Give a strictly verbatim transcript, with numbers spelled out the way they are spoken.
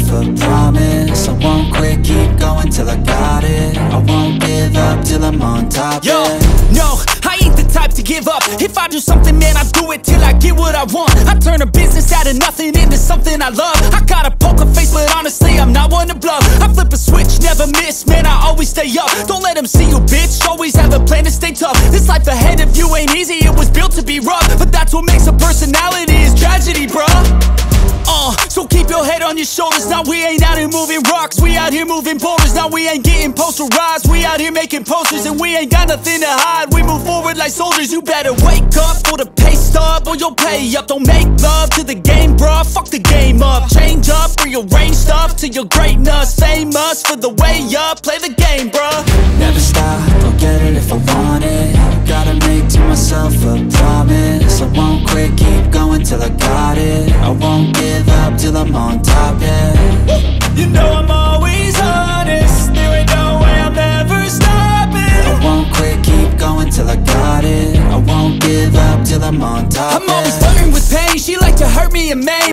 a promise. I won't quit, keep going till I got it. I won't give up till I'm on top. Yo, yeah. no, I ain't the type to give up. If I do something, man, I do it till I get what I want. I turn a business out of nothing into something I love. I got a poker face, but honestly, I'm not one to bluff. I flip a switch, never miss, man, I always stay up. Don't let them see you, bitch, always have a plan to stay tough. This life ahead of you ain't easy, it was built to be rough. But that's what makes a personality, is tragedy, bruh. Uh, so keep your head on your shoulders. Now we ain't out here moving rocks, we out here moving boulders. Now we ain't getting posterized, we out here making posters. And we ain't got nothing to hide, we move forward like soldiers. You better wake up for the pay stub, or you'll pay up. Don't make love to the game, bruh, fuck the game up. Change up, rearrange stuff to your greatness. Famous for the way up, play the game, bruh. Never stop, I'll get it if I want it. Gotta make to myself a promise. I won't quit, keep going till I got it. I won't give up till I'm on top, yeah. You know I'm always honest, there ain't no way I'm ever stopping. I won't quit, keep going till I got it. I won't give up till I'm on top, I'm yeah. always flirting with pain, she like to hurt me and maim.